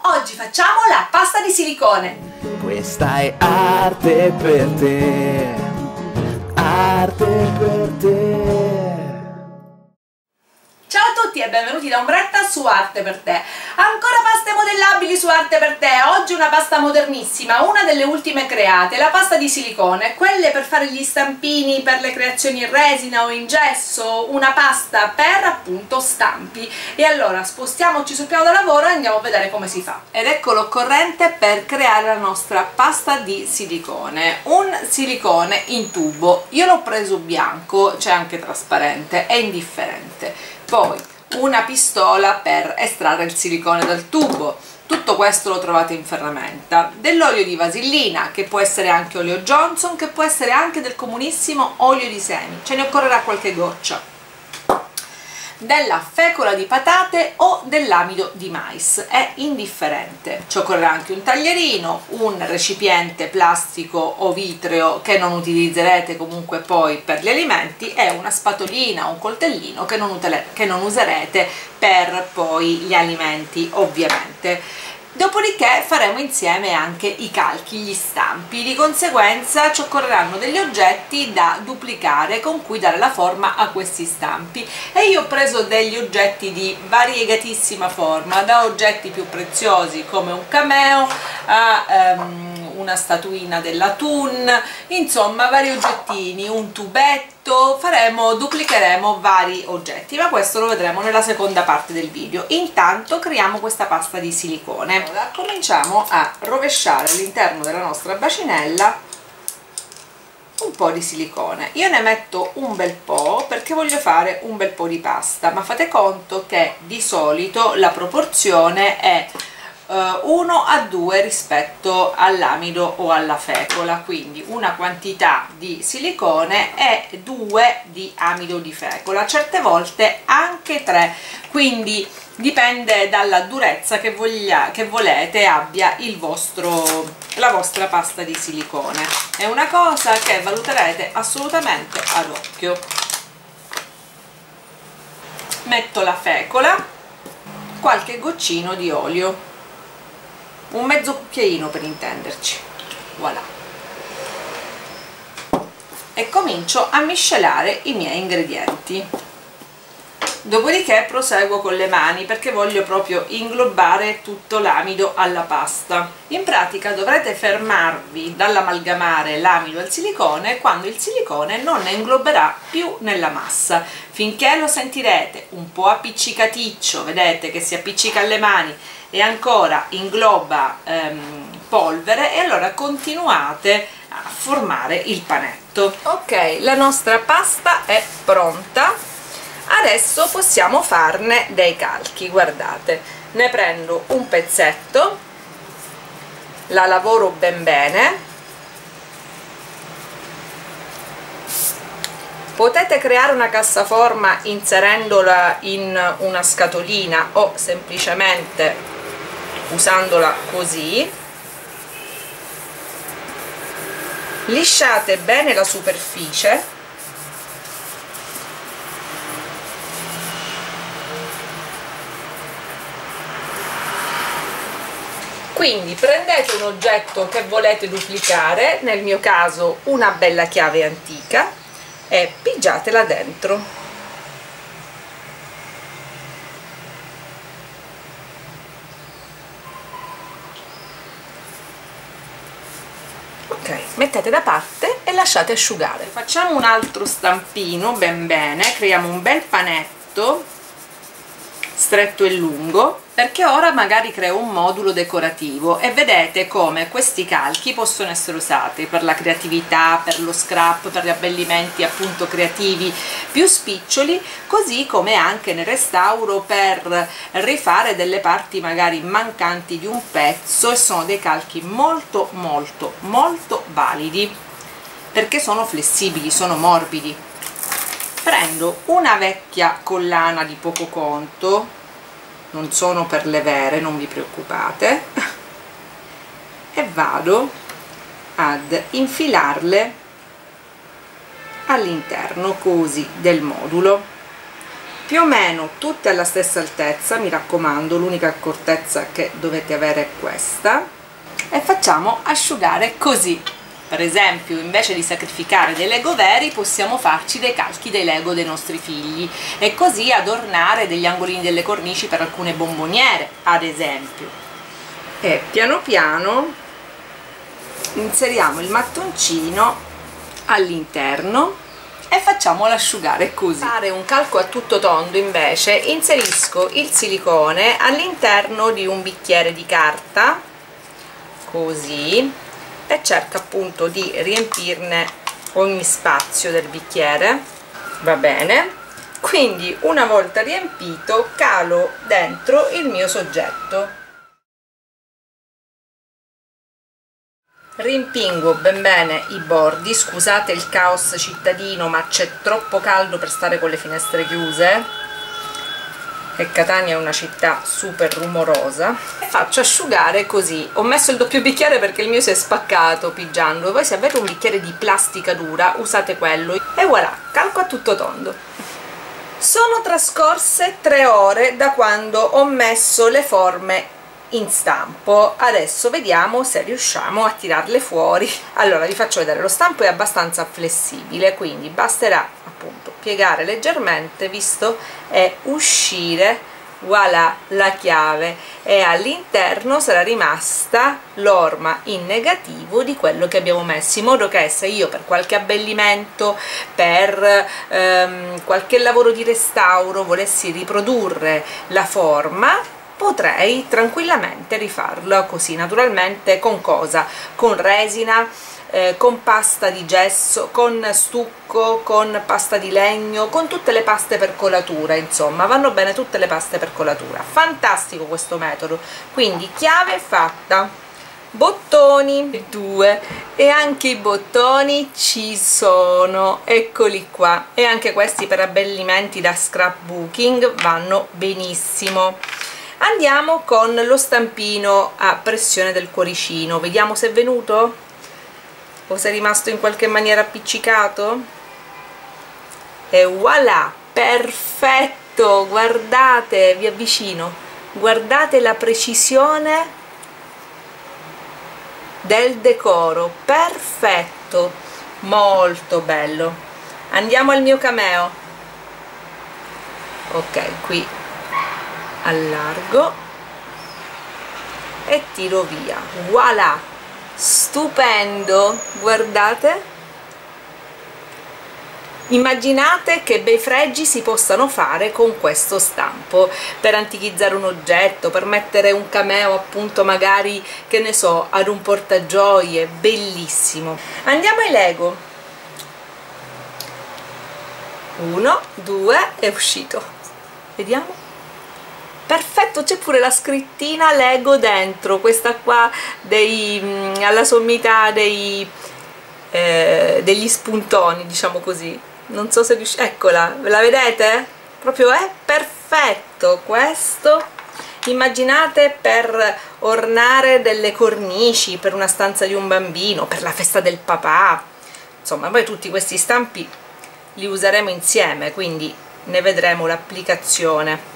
Oggi facciamo la pasta di silicone. Questa è arte per te, arte per te. Ciao a tutti e benvenuti da Ombretta su Arte per te. Ancora paste modellabili su Arte per te. Oggi una pasta modernissima, una delle ultime create, la pasta di silicone, quelle per fare gli stampini per le creazioni in resina o in gesso, una pasta per appunto stampi. E allora spostiamoci sul piano da lavoro e andiamo a vedere come si fa. Ed ecco l'occorrente per creare la nostra pasta di silicone. Un silicone in tubo, io l'ho preso bianco, c'è anche trasparente, è indifferente. Poi una pistola per estrarre il silicone dal tubo, tutto questo lo trovate in ferramenta, dell'olio di vasillina che può essere anche olio Johnson, che può essere anche del comunissimo olio di semi, ce ne occorrerà qualche goccia, della fecola di patate o dell'amido di mais, è indifferente. Ci occorrerà anche un taglierino, un recipiente plastico o vitreo che non utilizzerete comunque poi per gli alimenti e una spatolina o un coltellino che non userete per poi gli alimenti ovviamente. Dopodiché faremo insieme anche i calchi, gli stampi, di conseguenza ci occorreranno degli oggetti da duplicare con cui dare la forma a questi stampi e io ho preso degli oggetti di variegatissima forma, da oggetti più preziosi come un cameo a una statuina della Thun, insomma vari oggettini, un tubetto, duplicheremo vari oggetti, ma questo lo vedremo nella seconda parte del video. Intanto creiamo questa pasta di silicone. Allora, cominciamo a rovesciare all'interno della nostra bacinella un po' di silicone. Io ne metto un bel po' perché voglio fare un bel po' di pasta, ma fate conto che di solito la proporzione è 1 a 2 rispetto all'amido o alla fecola, quindi una quantità di silicone e 2 di amido di fecola, certe volte anche 3, quindi dipende dalla durezza che volete abbia la vostra pasta di silicone. È una cosa che valuterete assolutamente ad occhio. Metto la fecola, qualche goccino di olio, un mezzo cucchiaino per intenderci, voilà, e comincio a miscelare i miei ingredienti. Dopodiché proseguo con le mani perché voglio proprio inglobare tutto l'amido alla pasta. In pratica dovrete fermarvi dall'amalgamare l'amido al silicone quando il silicone non ne ingloberà più nella massa, finché lo sentirete un po' appiccicaticcio, vedete che si appiccica alle mani e ancora ingloba polvere, e allora continuate a formare il panetto. Ok, la nostra pasta è pronta. Adesso possiamo farne dei calchi. Guardate, ne prendo un pezzetto, la lavoro ben bene. Potete creare una cassaforma inserendola in una scatolina o semplicemente usandola così. Lisciate bene la superficie. Quindi prendete un oggetto che volete duplicare, nel mio caso una bella chiave antica, e pigiatela dentro. Ok, mettete da parte e lasciate asciugare. Facciamo un altro stampino ben bene, creiamo un bel panetto stretto e lungo, perché ora magari creo un modulo decorativo e vedete come questi calchi possono essere usati per la creatività, per lo scrap, per gli abbellimenti appunto creativi più spiccioli, così come anche nel restauro per rifare delle parti magari mancanti di un pezzo, e sono dei calchi molto molto molto validi perché sono flessibili, sono morbidi. Prendo una vecchia collana di poco conto, non sono per le vere, non vi preoccupate, e vado ad infilarle all'interno così del modulo. più o meno tutte alla stessa altezza, mi raccomando, l'unica accortezza che dovete avere è questa, e facciamo asciugare così. Per esempio, invece di sacrificare dei Lego veri, possiamo farci dei calchi dei Lego dei nostri figli e così adornare degli angolini delle cornici per alcune bomboniere, ad esempio. E piano piano inseriamo il mattoncino all'interno e facciamolo asciugare così. Per fare un calco a tutto tondo, invece, inserisco il silicone all'interno di un bicchiere di carta, così, e cerco appunto di riempirne ogni spazio del bicchiere. Va bene, quindi una volta riempito calo dentro il mio soggetto, rimpingo ben bene i bordi. Scusate il caos cittadino, ma c'è troppo caldo per stare con le finestre chiuse e Catania è una città super rumorosa. Faccio asciugare così. Ho messo il doppio bicchiere perché il mio si è spaccato pigiando. Voi, se avete un bicchiere di plastica dura, usate quello e voilà, calco a tutto tondo. Sono trascorse 3 ore da quando ho messo le forme in stampo. Adesso vediamo se riusciamo a tirarle fuori. Allora, vi faccio vedere, lo stampo è abbastanza flessibile, quindi basterà appunto piegare leggermente, visto, e uscire, voilà la chiave, e all'interno sarà rimasta l'orma in negativo di quello che abbiamo messo, in modo che se io per qualche abbellimento, per qualche lavoro di restauro volessi riprodurre la forma, potrei tranquillamente rifarla così, naturalmente con cosa? Con resina, con pasta di gesso, con stucco, con pasta di legno, con tutte le paste per colatura, insomma vanno bene tutte le paste per colatura. Fantastico questo metodo. Quindi chiave fatta, bottoni 2, e anche i bottoni ci sono, eccoli qua, e anche questi per abbellimenti da scrapbooking vanno benissimo. Andiamo con lo stampino a pressione del cuoricino, vediamo se è venuto o se è rimasto in qualche maniera appiccicato, e voilà, perfetto. Guardate, vi avvicino, guardate la precisione del decoro, perfetto, molto bello. Andiamo al mio cameo. Ok, qui allargo e tiro via, voilà, stupendo. Guardate, immaginate che bei fregi si possano fare con questo stampo per antichizzare un oggetto, per mettere un cameo appunto, magari, che ne so, ad un portagioie, bellissimo. Andiamo ai Lego. 1, 2, è uscito, vediamo. Perfetto, c'è pure la scrittina Lego dentro, questa qua alla sommità degli spuntoni, diciamo così. Non so se riuscite, eccola, la vedete? Proprio è perfetto questo. Immaginate per ornare delle cornici per una stanza di un bambino, per la festa del papà, insomma. Poi tutti questi stampi li useremo insieme, quindi ne vedremo l'applicazione.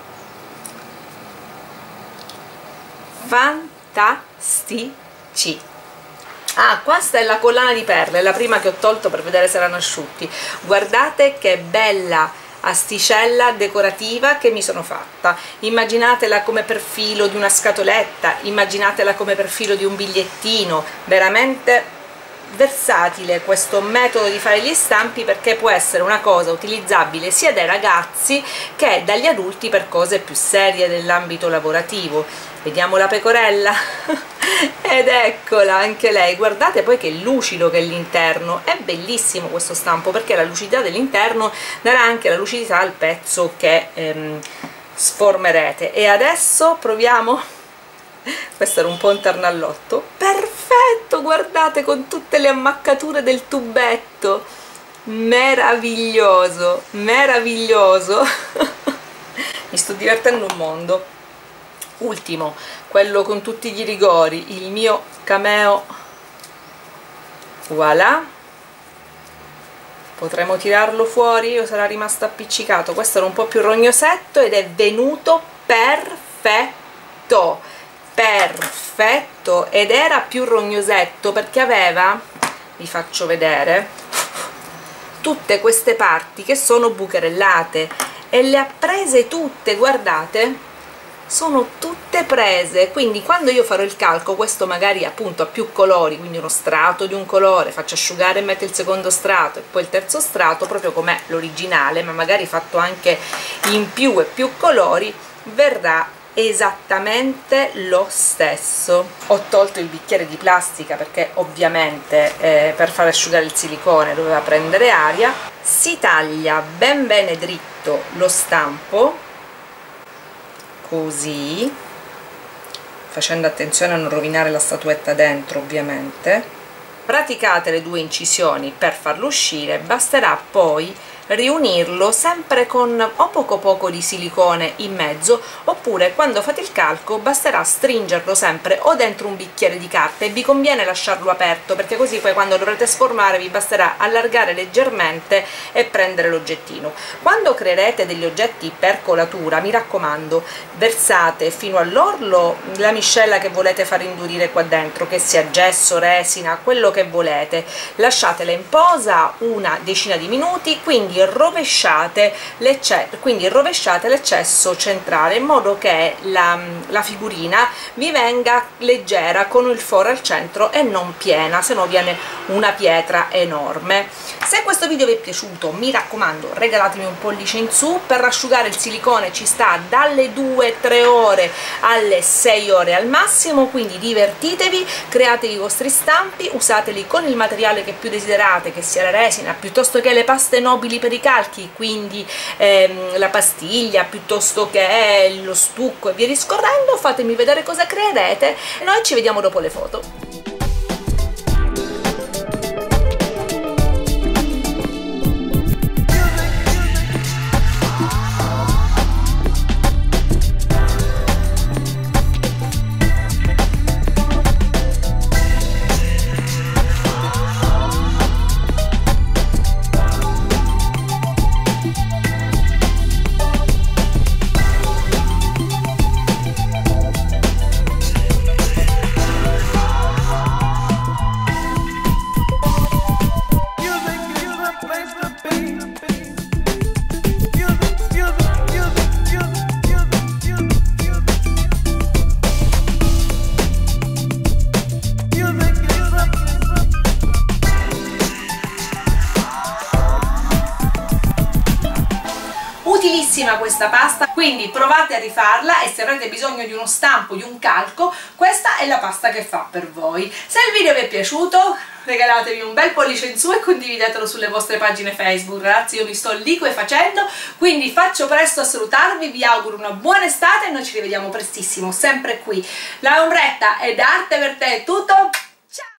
Fantastici. Ah, questa è la collana di perle, la prima che ho tolto per vedere se erano asciutti. Guardate che bella asticella decorativa che mi sono fatta. Immaginatela come perfilo di una scatoletta, immaginatela come perfilo di un bigliettino. Veramente versatile questo metodo di fare gli stampi, perché può essere una cosa utilizzabile sia dai ragazzi che dagli adulti per cose più serie dell'ambito lavorativo. Vediamo la pecorella ed eccola anche lei. Guardate poi che lucido che è l'interno, è bellissimo questo stampo, perché la lucidità dell'interno darà anche la lucidità al pezzo che sformerete. E adesso proviamo. Questo era un po' un tarnallotto, perfetto, guardate, con tutte le ammaccature del tubetto, meraviglioso, meraviglioso. Mi sto divertendo un mondo. Ultimo, quello con tutti gli rigori, il mio cameo, voilà, potremo tirarlo fuori o sarà rimasto appiccicato. Questo era un po' più rognosetto ed è venuto perfetto, perfetto, ed era più rognosetto perché aveva, vi faccio vedere, tutte queste parti che sono bucherellate e le ha prese tutte, guardate, sono tutte prese. Quindi quando io farò il calco, questo magari appunto ha più colori, quindi uno strato di un colore, faccio asciugare e metto il secondo strato e poi il terzo strato, proprio come l'originale, ma magari fatto anche in più e più colori, verrà esattamente lo stesso. Ho tolto il bicchiere di plastica perché ovviamente per far asciugare il silicone doveva prendere aria. Si taglia ben bene dritto lo stampo, così, facendo attenzione a non rovinare la statuetta dentro ovviamente. Praticate le 2 incisioni per farlo uscire, basterà poi riunirlo sempre con o poco di silicone in mezzo, oppure quando fate il calco basterà stringerlo sempre o dentro un bicchiere di carta, e vi conviene lasciarlo aperto perché così poi quando dovrete sformare vi basterà allargare leggermente e prendere l'oggettino. Quando creerete degli oggetti per colatura, mi raccomando, versate fino all'orlo la miscela che volete far indurire qua dentro, che sia gesso, resina, quello che volete, lasciatela in posa una decina di minuti, quindi rovesciate l'eccesso centrale in modo che la figurina vi venga leggera con il foro al centro e non piena, se no viene una pietra enorme. Se questo video vi è piaciuto, mi raccomando, regalatemi un pollice in su. Per asciugare il silicone ci sta dalle 2-3 ore alle 6 ore al massimo, quindi divertitevi, createvi i vostri stampi, usateli con il materiale che più desiderate, che sia la resina piuttosto che le paste nobili per i calchi, quindi la pastiglia piuttosto che lo stucco e via discorrendo. Fatemi vedere cosa creerete e noi ci vediamo dopo le foto. Utilissima questa pasta, quindi provate a rifarla e se avrete bisogno di uno stampo, di un calco, questa è la pasta che fa per voi. Se il video vi è piaciuto, regalatevi un bel pollice in su e condividetelo sulle vostre pagine Facebook. Ragazzi, io mi sto liquefacendo, quindi faccio presto a salutarvi, vi auguro una buona estate e noi ci rivediamo prestissimo sempre qui. La ombretta ed arte per te è tutto.